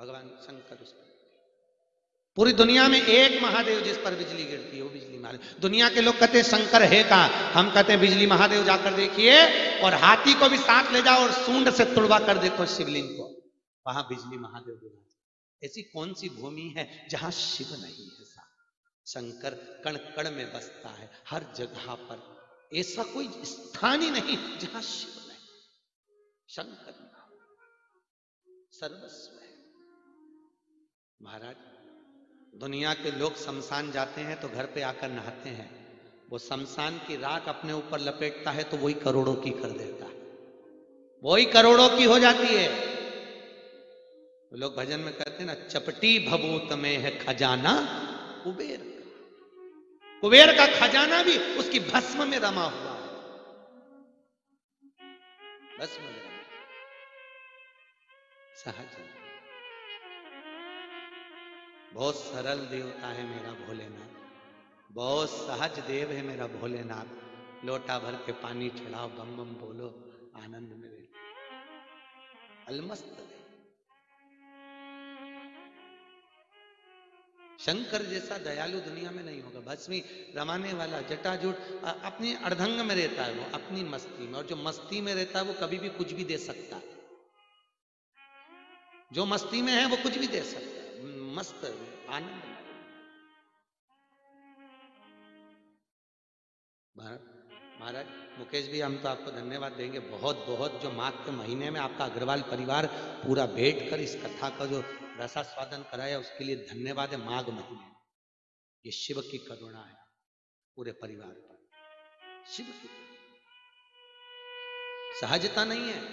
भगवान शंकर उस पर। पूरी दुनिया में एक महादेव जिस पर बिजली गिरती है वो बिजली महादेव। दुनिया के लोग कहते हैं शंकर है कहां, हम कहते हैं बिजली महादेव जाकर देखिए, और हाथी को भी साथ ले जाओ और सूंड से तुड़वा कर देखो शिवलिंग को, वहां बिजली महादेव विराज। ऐसी कौन सी भूमि है जहां शिव नहीं है? शंकर कण कण में बसता है, हर जगह पर। ऐसा कोई स्थान ही नहीं जहां शिव नहीं। शंकर सर्वस्व है। महाराज, दुनिया के लोग शमशान जाते हैं तो घर पे आकर नहाते हैं, वो शमशान की राख अपने ऊपर लपेटता है तो वही करोड़ों की कर देता है, वही करोड़ों की हो जाती है। लोग भजन में कहते हैं ना, चपटी भभूत में है खजाना कुबेर का। कुबेर का खजाना भी उसकी भस्म में रमा हुआ है, भस्म में रमा। सहज, बहुत सरल देवता है मेरा भोलेनाथ, बहुत सहज देव है मेरा भोलेनाथ। लोटा भर के पानी चढ़ाओ, बम बम बोलो, आनंद में अलमस्त है। शंकर जैसा दयालु दुनिया में नहीं होगा। भस्मी रमाने वाला, जटाजूट, अपनी अर्धंग में रहता है वो, अपनी मस्ती में, और जो मस्ती में रहता है वो कभी भी कुछ भी दे सकता है। जो मस्ती में है वो कुछ भी दे सकता है, मस्त आनंद। महाराज मुकेश भी, हम तो आपको धन्यवाद देंगे बहुत बहुत, जो माघ के महीने में आपका अग्रवाल परिवार पूरा बैठकर इस कथा का जो रसास्वादन कराया, उसके लिए धन्यवाद है। माघ महीने ये शिव की करुणा है पूरे परिवार पर, शिव की सहजता नहीं है।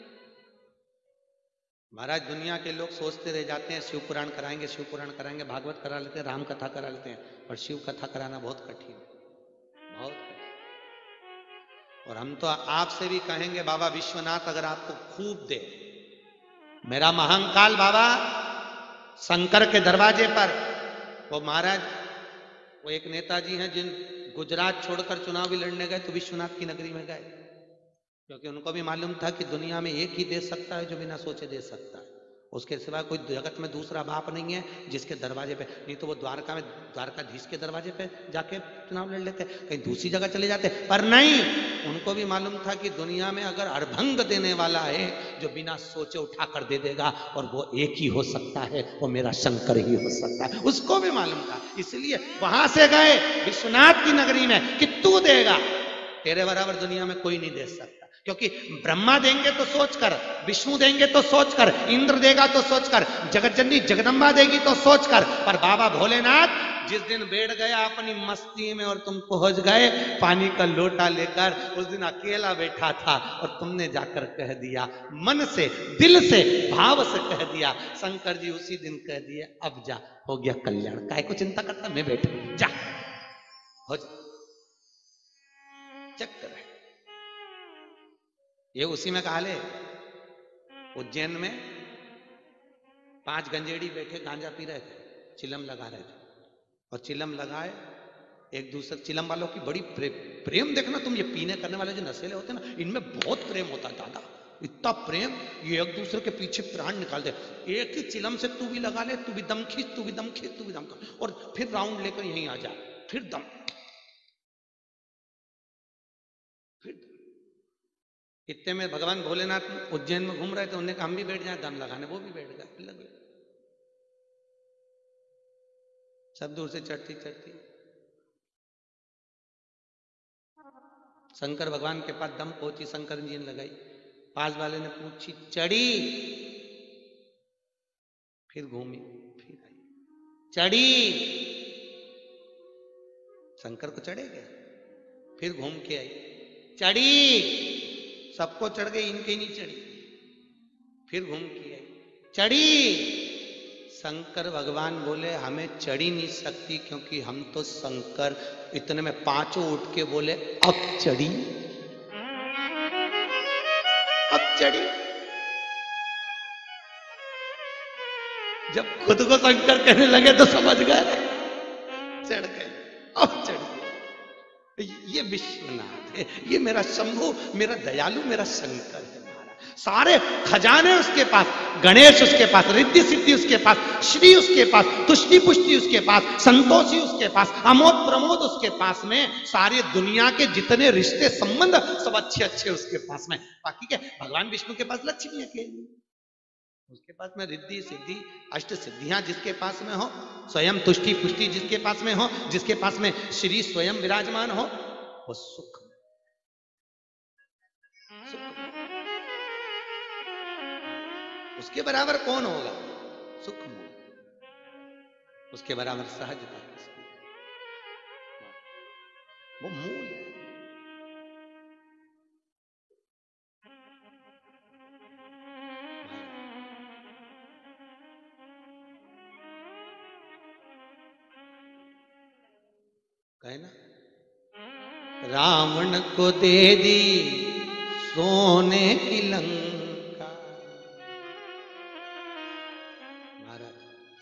महाराज दुनिया के लोग सोचते रह जाते हैं शिव पुराण कराएंगे, शिव पुराण कराएंगे, भागवत करा लेते हैं, राम कथा करा लेते हैं, पर शिव कथा कराना बहुत कठिन है, बहुत कठिन। और हम तो आपसे भी कहेंगे, बाबा विश्वनाथ अगर आपको खूब दे, मेरा महाकाल बाबा शंकर के दरवाजे पर, वो महाराज वो एक नेताजी हैं जिन गुजरात छोड़कर चुनाव भी लड़ने गए तो विश्वनाथ की नगरी में गए, क्योंकि उनको भी मालूम था कि दुनिया में एक ही दे सकता है जो बिना सोचे दे सकता है, उसके सिवा कोई जगत में दूसरा बाप नहीं है जिसके दरवाजे पे, नहीं तो वो द्वारका में द्वारकाधीश के दरवाजे पे जाके चुनाव लड़ लेते, कहीं दूसरी जगह चले जाते, पर नहीं, उनको भी मालूम था कि दुनिया में अगर अड़भंग देने वाला है जो बिना सोचे उठा कर दे देगा, और वो एक ही हो सकता है, वो मेरा शंकर ही हो सकता है, उसको भी मालूम था। इसलिए वहां से गए विश्वनाथ की नगरी में कि तू देगा, तेरे बराबर दुनिया में कोई नहीं दे सकता, क्योंकि ब्रह्मा देंगे तो सोचकर, विष्णु देंगे तो सोचकर, इंद्र देगा तो सोचकर, जगतजननी जगदम्बा देगी तो सोचकर, पर बाबा भोलेनाथ जिस दिन बैठ गया अपनी मस्ती में और तुम पहुंच गए पानी का लोटा लेकर, उस दिन अकेला बैठा था और तुमने जाकर कह दिया, मन से, दिल से, भाव से कह दिया, शंकर जी उसी दिन कह दिए, अब जा, हो गया कल्याण, काहे को चिंता करता, मैं बैठा, जा हो जा। चक्कर है ये, उसी में कहा ले, उज्जैन में 5 गंजेड़ी बैठे गांजा पी रहे थे, चिलम लगा रहे थे, और चिलम लगाए एक दूसरे, चिलम वालों की बड़ी प्रेम देखना तुम, ये पीने करने वाले जो नशेले होते हैं ना, इनमें बहुत प्रेम होता है दादा, इतना प्रेम, ये एक दूसरे के पीछे प्राण निकाल दे, एक ही चिलम से तू भी लगा ले, तू भी दम खींच, तू भी दम खींच, तू भी दम खींच, और फिर राउंड लेकर यहीं आ जा, फिर दम, इतने में भगवान भोलेनाथ उज्जैन में घूम रहे थे, उन्होंने कहा हम भी बैठ जाए दम लगाने, वो भी बैठ गए, लग गए, सब दूर से चढ़ती चढ़ती शंकर भगवान के पास दम पहुंची, शंकर जी ने लगाई, पास वाले ने पूछी, चढ़ी, फिर घूमी, फिर आई, चढ़ी, शंकर को चढ़े गया, फिर घूम के आई, चढ़ी, सबको चढ़ गई, इनके नहीं चढ़ी, फिर घूम के आई, चढ़ी, शंकर भगवान बोले हमें चढ़ी नहीं सकती क्योंकि हम तो शंकर, इतने में 5 उठ के बोले अब चढ़ी, अब चढ़ी। जब खुद को शंकर कहने लगे तो समझ गए, चढ़ गए, अब चढ़ गए। ये विश्वनाथ है, ये मेरा शंभु, मेरा दयालु, मेरा शंकर है महाराज। सारे खजाने उसके पास, गणेश उसके पास, रिद्धि सिद्धि उसके पास, श्री उसके पास, तुष्टि पुष्टि उसके पास, संतोषी उसके पास, अमोद प्रमोद उसके पास में, सारी दुनिया के जितने रिश्ते संबंध सब अच्छे अच्छे उसके पास में। बाकी क्या, भगवान विष्णु के पास लक्ष्मी अकेली, उसके पास में रिद्धि सिद्धि अष्ट सिद्धियां जिसके पास में हो, स्वयं तुष्टि पुष्टि जिसके पास में हो, जिसके पास में श्री स्वयं विराजमान हो, वो सुख उसके बराबर कौन होगा? सुख मूल, उसके बराबर सहजता किसकी? वो मूल है। कहे ना, रावण को दे दी सोने की लंका, महाराज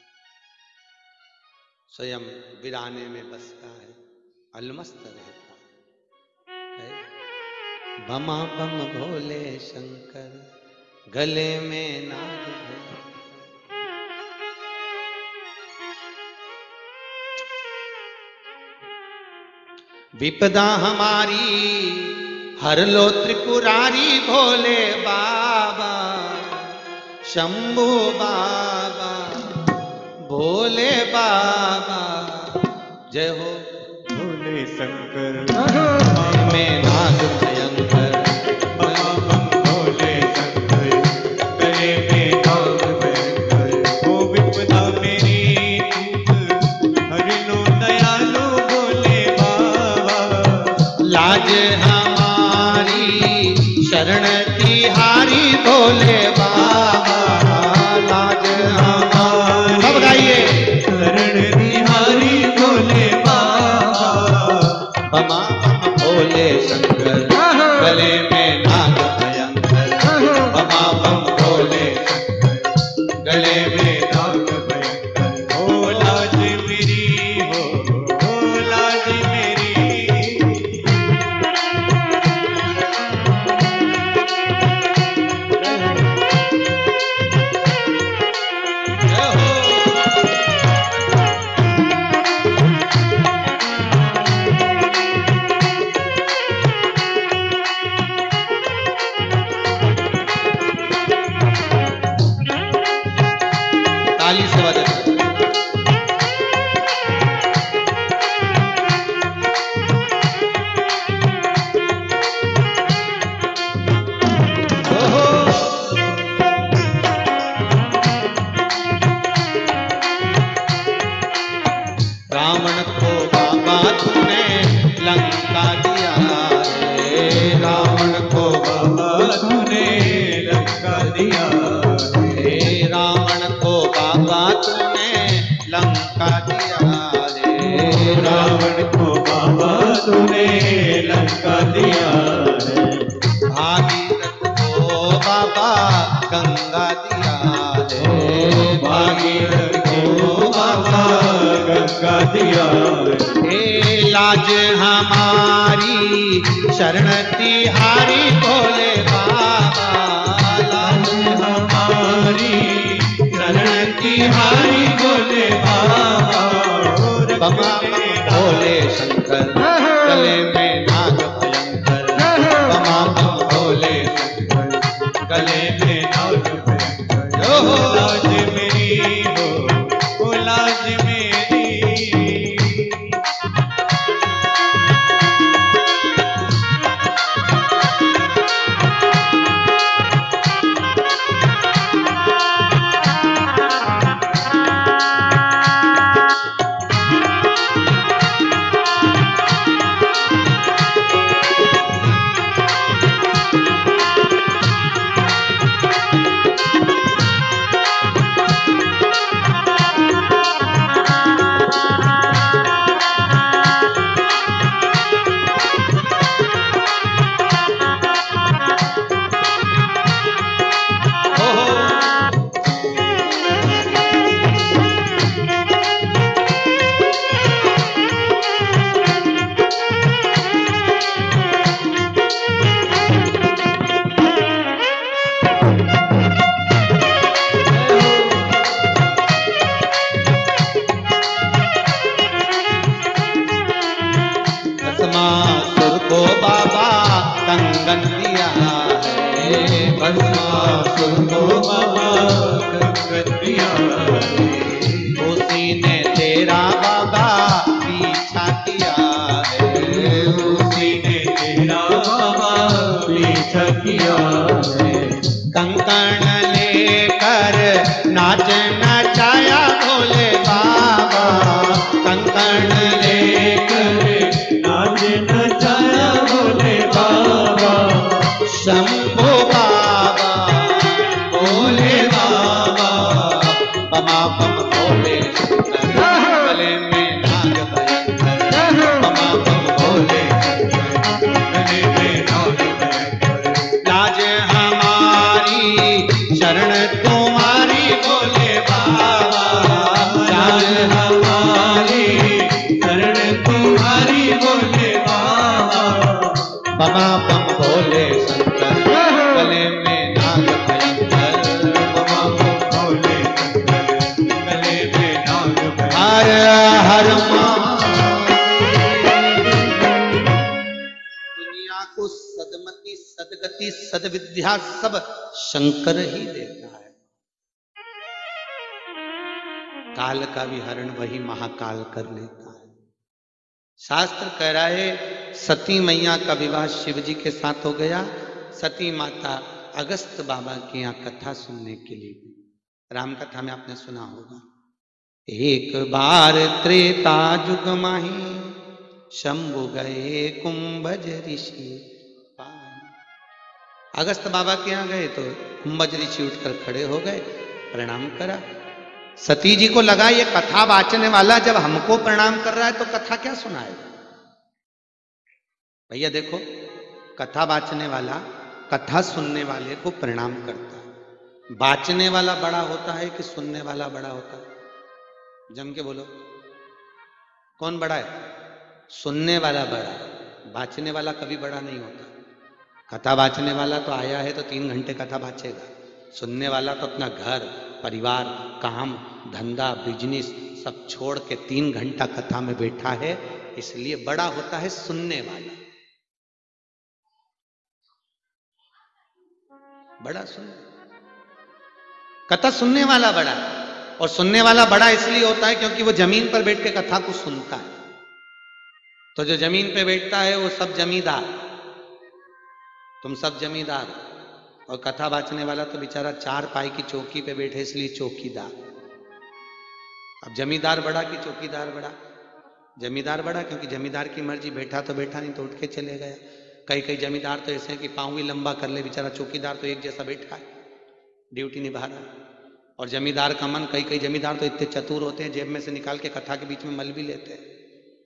स्वयं वीराने में बसता है, अलमस्त रहता है। बमा बम भोले शंकर, गले में नाग है। विपदा हमारी हर लो त्रिपुरारी, भोले बाबा शंभू बाबा, भोले बाबा जय हो भोले शंकर में नाग भयंकर, भोले शंकर गले में नाग भयंकर। ओ विपदा मेरी तूत हर लो दयालु भोले बाबा, लाज हमारी शरण तिहारी भोले बाबा, लाज हमारी, सब गाइए, शरण तिहारी भोले बाबा। बमा बम भोले शंकर, गले में नाग भयंकर, बमा बम भोले शंकर, गले में नाग भयंकर। ओ लाज मेरी हो लाज मेरी, ताली से बजा। रावण को बाबा तूने लंका दिया रे, रावण को बाबा तूने लंका दिया रे, रावण को बाबा तूने लंका दिया रे, रावण को बाबा तूने लंका दिया है। भागीरथ को बाबा गंगा दिया रे, भागीरथ को बाबा गंगा दिया है। हे लाज हमारी शरण तिहारी भोले बाबा, लाज हमारी शरण तिहारी भोले बाबा। बमा बम भोले शंकर, गले में नाग भयंकर, बमा बम भोले शंकर, गले में नाग भयंकर। ओ लाज मेरी हो लाज मेरी, स्वागत किया है, उसी ने तेरा बाबा पीछा किया है, उसी ने तेरा बाबा पीछा किया है। कंकण लेकर नाच नचाया भोले बाबा, कंकण लेकर नाच नचाया भोले बाबा, शंभो बाबा भोले बाबा, बमा बम भोले शंकर, गले में नाग भयंकर, बमा बम भोले शंकर, गले में नाग भयंकर। लाज हमारी शरण तुम्हारी भोले बाबा, लाज हमारी शरण तुम्हारी भोले बाबा, बमा बम भोले शंकर, गले में नाग भयंकर, बमा बम भोले शंकर, गले में नाग भयंकर। हर हर दुनिया को सदमति सदगति सदविद्या सब शंकर ही देता है। काल का भी हरण वही महाकाल कर लेता है। शास्त्र कह रहा है सती मैया का विवाह शिव जी के साथ हो गया। सती माता अगस्त बाबा के यहाँ कथा सुनने के लिए गई। राम कथा में आपने सुना होगा, एक बार त्रेता जुग माही शंभु गए कुंभज ऋषि पाई। अगस्त बाबा के यहाँ गए तो कुंभज ऋषि उठकर खड़े हो गए, प्रणाम करा। सती जी को लगा ये कथा वाचने वाला जब हमको प्रणाम कर रहा है तो कथा क्या सुनाएगा। भैया देखो, कथा वाचने वाला कथा सुनने वाले को प्रणाम करता है। वाचने वाला बड़ा होता है कि सुनने वाला बड़ा होता है? जम के बोलो, कौन बड़ा है? सुनने वाला बड़ा, वाचने वाला कभी बड़ा नहीं होता। कथा वाचने वाला तो आया है तो 3 घंटे कथा वाचेगा, सुनने वाला तो अपना घर परिवार काम धंधा बिजनेस सब छोड़ के 3 घंटा कथा में बैठा है, इसलिए बड़ा होता है सुनने वाला। बड़ा सुनने, कथा सुनने वाला बड़ा, और सुनने वाला बड़ा इसलिए होता है क्योंकि वो जमीन पर बैठ के कथा को सुनता है। तो जो जमीन पे बैठता है वो सब जमींदार, तुम सब जमींदार, और कथा वाचने वाला तो बेचारा 4 पाई की चौकी पे बैठे इसलिए चौकीदार। अब जमींदार बड़ा कि चौकीदार बड़ा? जमींदार बड़ा, क्योंकि जमींदार की मर्जी, बैठा तो बैठा नहीं तो उठ के चले गया। कई कई जमींदार तो ऐसे हैं कि पाँव भी लंबा कर ले, बेचारा चौकीदार तो एक जैसा बैठा है, ड्यूटी निभा रहा है। और जमींदार का मन, कई कई जमींदार तो इतने चतुर होते हैं जेब में से निकाल के कथा के बीच में मल भी लेते हैं।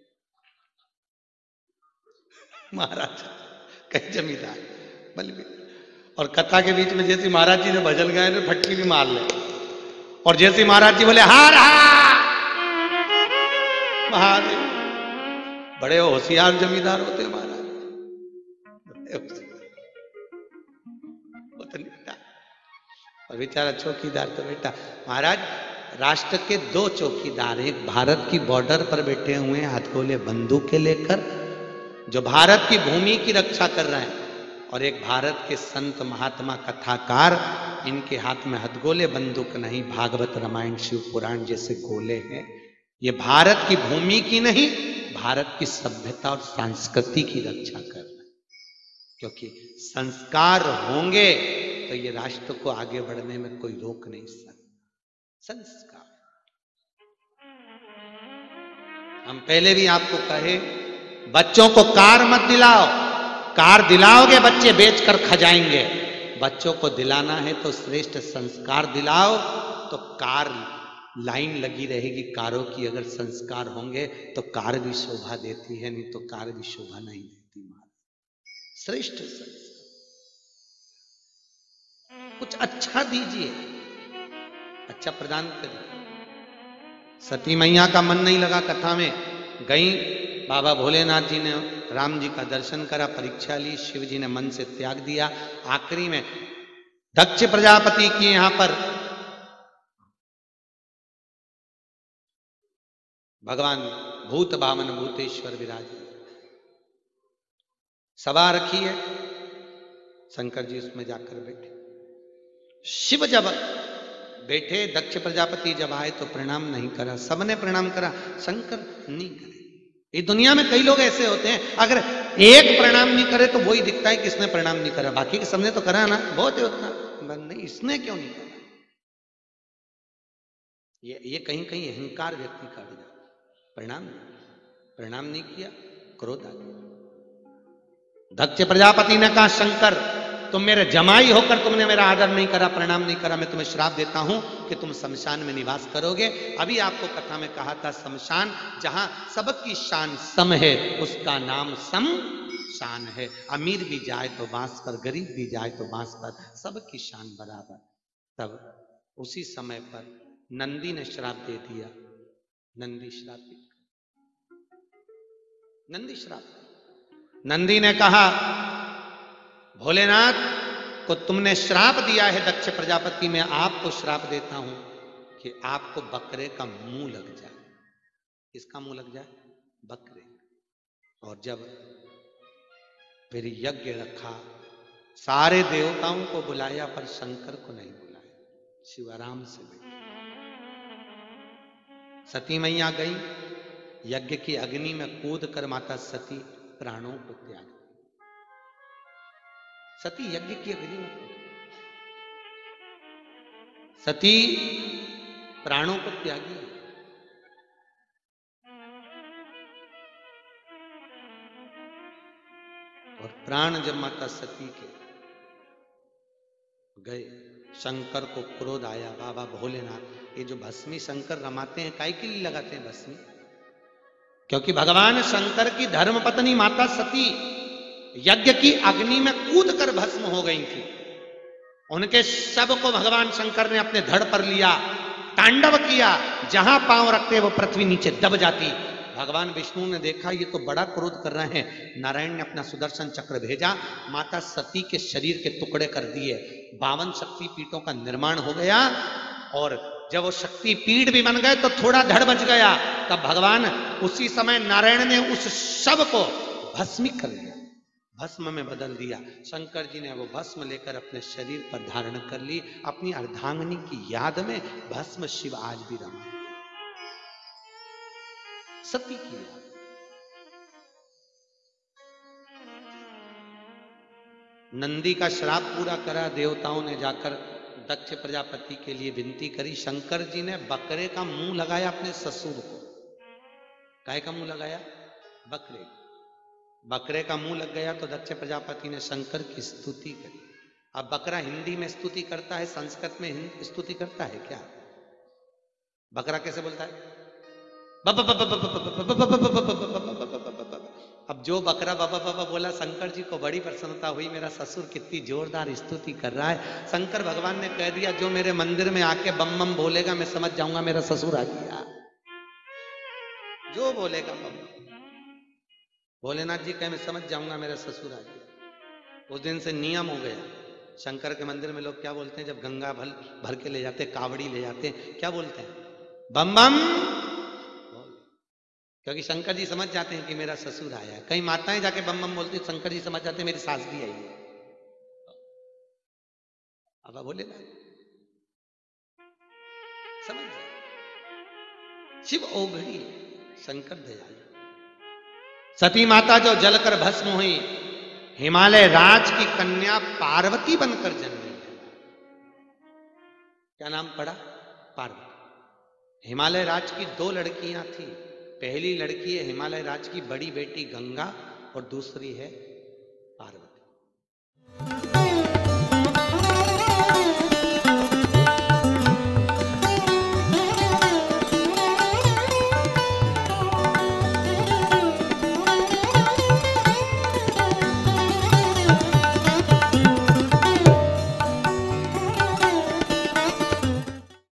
महाराज कई जमींदार मल भी, और कथा के बीच में जैसे महाराज जी ने भजन गाए तो फटकी भी मार ले, और जैसे महाराज जी बोले हार महादेव, बड़े होशियार जमींदार होते हैं महाराज। और बेचारा चौकीदार तो बेटा, महाराज राष्ट्र के 2 चौकीदार, एक भारत की बॉर्डर पर बैठे हुए हैं हथगोले बंदूकें लेकर, जो भारत की भूमि की रक्षा कर रहे हैं, और एक भारत के संत महात्मा कथाकार, इनके हाथ में हथगोले बंदूक नहीं, भागवत रामायण शिव पुराण जैसे गोले हैं। ये भारत की भूमि की नहीं, भारत की सभ्यता और संस्कृति की रक्षा कर रहे हैं। क्योंकि संस्कार होंगे तो ये राष्ट्र को आगे बढ़ने में कोई रोक नहीं सकता। संस्कार, हम पहले भी आपको कहे, बच्चों को कार मत दिलाओ, कार दिलाओगे बच्चे बेचकर खा जाएंगे। बच्चों को दिलाना है तो श्रेष्ठ संस्कार दिलाओ, तो कार लाइन लगी रहेगी कारों की। अगर संस्कार होंगे तो कार भी शोभा देती है, नहीं तो कार भी शोभा नहीं देती। महाराज श्रेष्ठ संस्कार, कुछ अच्छा दीजिए, अच्छा प्रदान करिए। सती मैया का मन नहीं लगा, कथा में गई, बाबा भोलेनाथ जी ने राम जी का दर्शन करा, परीक्षा ली, शिव जी ने मन से त्याग दिया। आखिरी में दक्ष प्रजापति की यहां पर भगवान भूत भावन भूतेश्वर विराज, सभा रखी है, शंकर जी उसमें जाकर बैठे। शिव जब बेटे दक्ष प्रजापति जब आए तो प्रणाम नहीं करा, सबने प्रणाम करा, शंकर नहीं करे। ये दुनिया में कई लोग ऐसे होते हैं, अगर एक प्रणाम नहीं करे तो वही दिखता है कि इसने प्रणाम नहीं करा, बाकी के सबने तो करा ना, बहुत है उतना, नहीं इसने क्यों नहीं करा। ये कहीं कहीं अहंकार व्यक्ति का अड़ जाता। प्रणाम नहीं किया, क्रोध आ गया। दक्ष प्रजापति ने कहा शंकर तुम मेरे जमाई होकर तुमने मेरा आदर नहीं करा, प्रणाम नहीं करा, मैं तुम्हें श्राप देता हूं कि तुम शमशान में निवास करोगे। अभी आपको कथा में कहा था शमशान जहां सबकी शान सम है उसका नाम शमशान है। अमीर भी जाए तो बांस पर, गरीब भी जाए तो बांस पर, सबकी शान बराबर। तब उसी समय पर नंदी ने श्राप दे दिया। नंदी श्राप नंदी ने कहा भोलेनाथ को तुमने श्राप दिया है दक्ष प्रजापति, मैं आपको श्राप देता हूं कि आपको बकरे का मुंह लग जाए। किसका मुंह लग जाए? बकरे। और जब फिर यज्ञ रखा, सारे देवताओं को बुलाया पर शंकर को नहीं बुलाया। शिव आराम से बैठे। सती मैया गई, यज्ञ की अग्नि में कूद कर माता सती प्राणों को त्याग। सती यज्ञ की अग्नि में कूद, सती प्राणों को त्यागी। और प्राण जब माता सती के गए, शंकर को क्रोध आया। बाबा भोलेनाथ, ये जो भस्मी शंकर रमाते हैं काहे के लिए लगाते हैं भस्मी? क्योंकि भगवान शंकर की धर्म पत्नी माता सती यज्ञ की अग्नि में कूदकर भस्म हो गई थी। उनके शव को भगवान शंकर ने अपने धड़ पर लिया, तांडव किया, जहां पांव रखते वो पृथ्वी नीचे दब जाती। भगवान विष्णु ने देखा ये तो बड़ा क्रोध कर रहे हैं, नारायण ने अपना सुदर्शन चक्र भेजा, माता सती के शरीर के टुकड़े कर दिए। 52 शक्ति पीठों का निर्माण हो गया। और जब वो शक्ति पीठ भी बन गए तो थोड़ा धड़ बच गया। तब भगवान उसी समय नारायण ने उस शव को भस्मिक कर दिया, भस्म में बदल दिया। शंकर जी ने वो भस्म लेकर अपने शरीर पर धारण कर ली। अपनी अर्धांगिनी की याद में भस्म शिव आज भी रमा, सती की याद। नंदी का श्राप पूरा करा। देवताओं ने जाकर दक्ष प्रजापति के लिए विनती करी। शंकर जी ने बकरे का मुंह लगाया अपने ससुर को। काय का मुंह लगाया? बकरे। बकरे का मुंह लग गया तो दक्ष प्रजापति ने शंकर की स्तुति करी। अब बकरा हिंदी में स्तुति करता है, संस्कृत में स्तुति करता है क्या? बकरा कैसे बोलता है? अब जो बकरा बाबा बाबा बोला, शंकर जी को बड़ी प्रसन्नता हुई, मेरा ससुर कितनी जोरदार स्तुति कर रहा है। शंकर भगवान ने कह दिया जो मेरे मंदिर में आके बम बम बोलेगा मैं समझ जाऊंगा मेरा ससुर आ गया। जो बोलेगा बम, भोलेनाथ जी कहे मैं समझ जाऊंगा मेरा ससुर आ गया। उस दिन से नियम हो गया। शंकर के मंदिर में लोग क्या बोलते हैं जब गंगा भर के ले जाते, कावड़ी ले जाते हैं, क्या बोलते हैं? बम बम। क्योंकि शंकर जी समझ जाते हैं कि मेरा ससुर आया है। कई माताएं जाके बम बम बोलती, शंकर जी समझ जाते हैं मेरी सास भी आई है। अब बोले ना, समझ जाए शिव ओघड़ी, शंकर दयालु। सती माता जो जलकर भस्म हुई, हिमालय राज की कन्या पार्वती बनकर जन्मी। क्या नाम पड़ा? पार्वती। हिमालय राज की 2 लड़कियां थी। पहली लड़की है हिमालय राज की बड़ी बेटी गंगा और दूसरी है पार्वती।